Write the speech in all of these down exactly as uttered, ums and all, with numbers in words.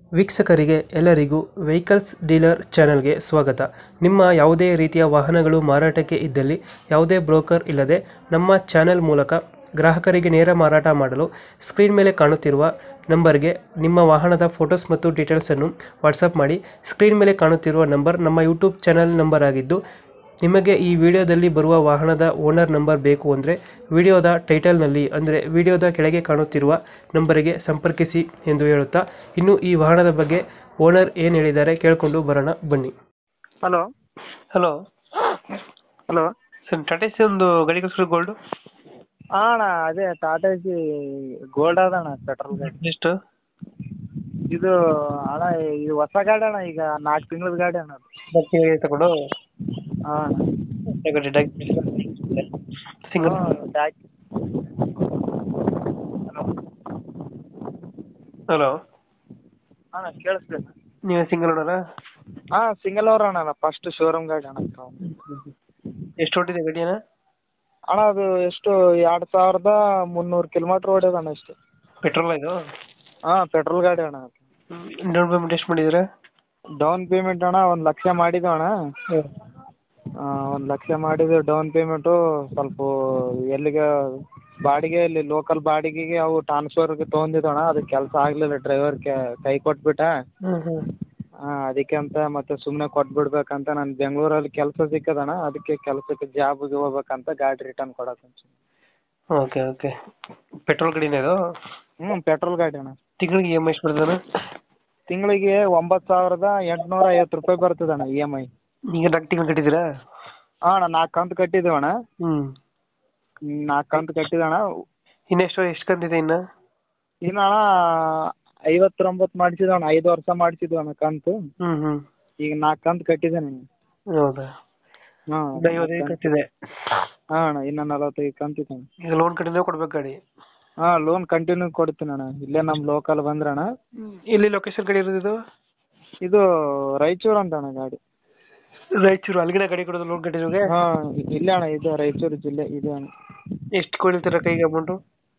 ವೀಕ್ಷಕರಿಗೆ ಎಲ್ಲರಿಗೂ vehicles dealer ಚಾನೆಲ್ಗೆ ಸ್ವಾಗತ. ನಿಮ್ಮ ಯಾವುದೇ ರೀತಿಯ ವಾಹನಗಳು ಮಾರಾಟಕ್ಕೆ ಇದ್ದಲ್ಲಿ ಯಾವುದೇ ಬ್ರೋಕರ್ ಇಲ್ಲದೆ ನಮ್ಮ ಚಾನೆಲ್ ಮೂಲಕ ಗ್ರಾಹಕರಿಗೆ ನೇರ ಮಾರಾಟ ಮಾಡಲು ಸ್ಕ್ರೀನ್ ಮೇಲೆ ಕಾಣುತ್ತಿರುವ ನಂಬರ್ಗೆ ನಿಮ್ಮ ವಾಹನದ ಫೋಟೋಸ್ ಮತ್ತು ಡೀಟೇಲ್ಸನ್ನು ವಾಟ್ಸಪ್ ಮಾಡಿ. ಸ್ಕ್ರೀನ್ ಮೇಲೆ ಕಾಣುತ್ತಿರುವ ನಂಬರ್ ನಮ್ಮ ಯೂಟ್ಯೂಬ್ ಚಾನೆಲ್ ನಂಬರ್ ಆಗಿದ್ದು, ನಿಮಗೆ ಈ ವಿಡಿಯೋದಲ್ಲಿ ಬರುವ ವಾಹನದ ಓನರ್ ನಂಬರ್ ಬೇಕು ಅಂದರೆ ವಿಡಿಯೋದ ಟೈಟಲ್ನಲ್ಲಿ ಅಂದರೆ ವಿಡಿಯೋದ ಕೆಳಗೆ ಕಾಣುತ್ತಿರುವ ನಂಬರಿಗೆ ಸಂಪರ್ಕಿಸಿ ಎಂದು ಹೇಳುತ್ತಾ, ಇನ್ನು ಈ ವಾಹನದ ಬಗ್ಗೆ ಓನರ್ ಏನು ಹೇಳಿದ್ದಾರೆ ಕೇಳಿಕೊಂಡು ಬರೋಣ ಬನ್ನಿ. Hello hello hello sir, Tata C ಒಂದು ಗಾಡಿ ಕಳಿಸ್ಕೊಡಿ ಗೋಲ್ಡು. ಹಾಂ ಅಣ್ಣ, ಅದೇ ಟಾಟಾ ಸಿ ಗೋಲ್ಡ್ ಅದಣ್ಣ, ಪೆಟ್ರೋಲ್ ಗಾಡಿ. ಎಷ್ಟು? ಇದು ಅಣ್ಣ, ಇದು ಹೊಸ ಗಾಡಿ ಅಣ್ಣ, ಈಗ ನಾಲ್ಕು ತಿಂಗಳದ ಗಾಡಿ ಅಣ್ಣ ಅದು. ತಗೊಂಡು ಹಾಂ ಸಿಂಗಲ್ ಟ್ಯಾಕ್. ಹಲೋ ಹಾಂ ಕೇಳಿಸ್ಬೇಕು. ನೀವು ಸಿಂಗಲ್ ಓನರಾ? ಹಾಂ ಸಿಂಗಲ್ ಓನರ್ ಅಣ್ಣ, ಫಸ್ಟ್ ಶೋರೂಮ್ ಗಾಡಿ ಅಣ್ಣ. ಎಷ್ಟು ಹೊಟ್ಟಿದೆ ಗಾಡಿನ? ಅಣ್ಣ ಅದು ಎಷ್ಟು ಎರಡು ಸಾವಿರದ ಮುನ್ನೂರು ಕಿಲೋಮೀಟ್ರ್ ಓಡ್ಯದ ಅಣ್ಣ. ಎಷ್ಟು ಪೆಟ್ರೋಲ್ ಇದು? ಹಾಂ ಪೆಟ್ರೋಲ್ ಗಾಡಿ ಅಣ್ಣ. ಡೌನ್ ಪೇಮೆಂಟ್ ಎಷ್ಟು ಮಾಡಿದ್ದೀರಾ? ಡೌನ್ ಪೇಮೆಂಟ್ ಅಣ್ಣ ಒಂದು ಲಕ್ಷ ಮಾಡಿದ್ದು ಅಣ್ಣ. ಒಂದು ಲಕ್ಷ ಮಾಡಿದ್ದು ಡೌನ್ ಪೇಮೆಂಟು. ಸ್ವಲ್ಪ ಎಲ್ಲಿಗೆ ಬಾಡಿಗೆ, ಇಲ್ಲಿ ಲೋಕಲ್ ಬಾಡಿಗೆಗೆ ಅವು ಟ್ರಾನ್ಸ್ಫರ್ಗೆ ತೊಗೊಂಡಿದ್ದಣ್ಣ, ಅದಕ್ಕೆ ಕೆಲಸ ಆಗಲಿಲ್ಲ. ಡ್ರೈವರ್ ಕೈ ಕೊಟ್ಬಿಟ್ಟ. ಹಾಂ ಅದಕ್ಕೆ ಅಂತ ಮತ್ತೆ ಸುಮ್ಮನೆ ಕೊಟ್ಬಿಡ್ಬೇಕಂತ, ನಾನು ಬೆಂಗಳೂರಲ್ಲಿ ಕೆಲಸ ಸಿಕ್ಕದಣ್ಣ, ಅದಕ್ಕೆ ಕೆಲಸಕ್ಕೆ ಜಾಬ್ಗೆ ಹೋಗ್ಬೇಕಂತ ಗಾಡಿ ರಿಟರ್ನ್ ಕೊಡಕ್ಕೆ. ಓಕೆ ಓಕೆ ಪೆಟ್ರೋಲ್ ಗಾಡಿನೇ ಇದು? ಹ್ಞೂ ಪೆಟ್ರೋಲ್ ಗಾಡಿ ಅಣ್ಣ. ತಿಂಗಳಿಗೆ ಇ ಎಮ್ ಐ ಎಷ್ಟು ಬರ್ತದೆ? ತಿಂಗಳಿಗೆ ಒಂಬತ್ತು ಸಾವಿರದ ಎಂಟುನೂರ ಐವತ್ತು ರೂಪಾಯಿ ಬರ್ತದಣ್ಣ ಇ ಎಮ್ ಐ. ಈಗ ನಾಲ್ಕು ತಿಂಗಳು ಕಟ್ಟಿದ್ದೀರಾ? ಹಾಂ ಅಣ್ಣ, ನಾಲ್ಕು ಕಂತು ಕಟ್ಟಿದ್ದೀವಣ್ಣ. ಹ್ಞೂ ನಾಲ್ಕು ಕಂತು ಕಟ್ಟಿದಣ್ಣ. ಇನ್ನೆಷ್ಟು ಎಷ್ಟು ಕಂತಿದೆ ಇನ್ನು? ಇನ್ನು ಅಣ್ಣ ಐವತ್ತೊಂಬತ್ತು ಮಾಡಿಸಿದವಣ್ಣ, ಐದು ವರ್ಷ ಮಾಡಿಸಿದ್ವು ಅಣ್ಣ ಕಂತು. ಹ್ಞೂ ಹ್ಞೂ ಈಗ ನಾಲ್ಕು ಕಂತು ಕಟ್ಟಿದ್ದೇನೆ. ಹೌದಾ? ಹಾಂ ಐವತ್ತೈದು ಕಟ್ಟಿದೆ. ಹಾಂ ಅಣ್ಣ, ಇನ್ನು ನಲವತ್ತೈದು ಕಂತಿದೆ ಅಣ್ಣ. ಈಗ ಲೋನ್ ಕಟ್ಟಿದ್ರೆ ಕೊಡ್ಬೇಕು ಗಾಡಿ? ಹಾಂ ಲೋನ್ ಕಂಟಿನ್ಯೂ ಕೊಡ್ತೀನಿ ಅಣ್ಣ, ಇಲ್ಲೇ ನಮ್ಮ ಲೋಕಲ್ ಬಂದ್ರಣ್ಣ. ಎಲ್ಲಿ ಲೊಕೇಶನ್ ಗಾಡಿ ಇರೋದು ಇದು? ಇದು ರಾಯಚೂರು ಅಂತ ಅಣ್ಣ ಗಾಡಿ. ರಾಯಚೂರು ಅಲ್ಲಿಗೆ ಗಾಡಿ ಕೊಡೋದು ಲೋನ್ ಕಟ್ಟಿರೋಗೆ? ಹಾಂ ಇಲ್ಲೇ ಅಣ್ಣ, ಇದು ರಾಯಚೂರು ಜಿಲ್ಲೆ ಇದೆ ಅಣ್ಣ. ಎಷ್ಟು ಕೊಡ್ತೀರ ಕೈಗೆ ಅಮೌಂಟು?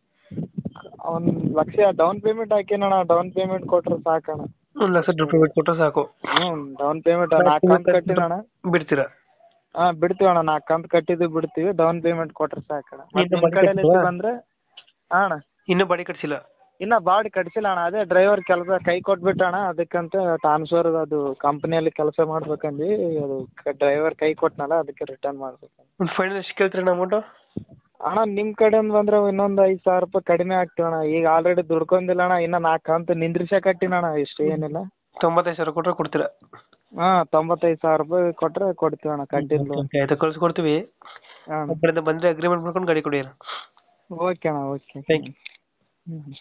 ಒಂದು ಲಕ್ಷ ಡೌನ್ ಪೇಮೆಂಟ್ ಹಾಕೇನಣ್ಣ, ಡೌನ್ ಪೇಮೆಂಟ್ ಕೊಟ್ರೆ ಸಾಕಣ್ಣ. ಒಂದು ಲಕ್ಷ ಪೇಮೆಂಟ್ ಕೊಟ್ಟರೆ ಸಾಕು? ಹ್ಞೂ ಡೌನ್ ಪೇಮೆಂಟ್ ನಾಲ್ಕು ಕಂತು ಕಟ್ಟಿನಣ್ಣ. ಬಿಡ್ತೀರಾ? ಹಾಂ ಬಿಡ್ತೀವಿ ಅಣ್ಣ, ನಾಲ್ಕು ಕಂತು ಕಟ್ಟಿದ್ದು ಬಿಡ್ತೀವಿ, ಡೌನ್ ಪೇಮೆಂಟ್ ಕೊಟ್ರೆ ಸಾಕಣ್ಣ. ಮತ್ತೆ ನಿಮ್ಮ ಕಡೆಯಲ್ಲಿ ಬಂದರೆ. ಹಾಂ ಅಣ್ಣ, ಇನ್ನೂ ಬಾಡಿ ಕಟ್ಸಿಲ್ಲ? ಇನ್ನು ಬಾಡಿ ಕಟ್ಸಿಲ್ಲ ಅಣ್ಣ, ಅದೇ ಡ್ರೈವರ್ ಕೆಲಸ ಕೈ ಕೊಟ್ಬಿಟ್ಟ ಅಣ್ಣ, ಅದಕ್ಕಂತ ಟ್ರಾನ್ಸ್ಫರ್ ಅದು ಕಂಪ್ನಿಯಲ್ಲಿ ಕೆಲಸ ಮಾಡ್ಬೇಕಂದು ಅದು ಡ್ರೈವರ್ ಕೈ ಕೊಟ್ಟನಲ್ಲ, ಅದಕ್ಕೆ ರಿಟರ್ನ್ ಮಾಡ್ಬೇಕು. ಒಂದು ಫೈನಲ್ ಎಷ್ಟು ಕೇಳ್ತೀರಣ್ಣ ಅಮೌಂಟು? ಅಣ್ಣ ನಿಮ್ಮ ಕಡೆಯಿಂದ ಬಂದರೆ ಇನ್ನೊಂದು ಐದು ಸಾವಿರ ರೂಪಾಯಿ ಕಡಿಮೆ ಆಗ್ತೀವಣ್ಣ. ಈಗ ಆಲ್ರೆಡಿ ದುಡ್ಕೊಂಡಿಲ್ಲ ಅಣ್ಣ, ಇನ್ನು ನಾಲ್ಕು ಕಂತು ನಿಂದ್ರಿಸೇ ಕಟ್ಟಿನಣ್ಣ, ಇಷ್ಟು ಏನಿಲ್ಲ. ತೊಂಬತ್ತೈದು ಸಾವಿರ ಕೊಟ್ಟರೆ ಕೊಡ್ತೀರಾ? ಹಾಂ ತೊಂಬತ್ತೈದು ಸಾವಿರ ರೂಪಾಯಿ ಕೊಟ್ಟರೆ ಕೊಡ್ತೀವಣ್ಣ ಕಂಟಿನ್ಯೂ. ಆಯ್ತು ಕಳ್ಸಿಕೊಡ್ತೀವಿ. ಹಾಂ ನಮ್ಮ ಕಡೆಯಿಂದ ಬಂದರೆ ಅಗ್ರಿಮೆಂಟ್ ಮಾಡ್ಕೊಂಡು ಗಾಡಿ ಕೊಡಿ. ಓಕೆ ಅಣ್ಣ, ಓಕೆ. Thank you. ಹ್ಞೂ